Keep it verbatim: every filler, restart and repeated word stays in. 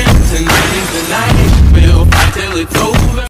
Tonight is the night, we'll fight till it's over.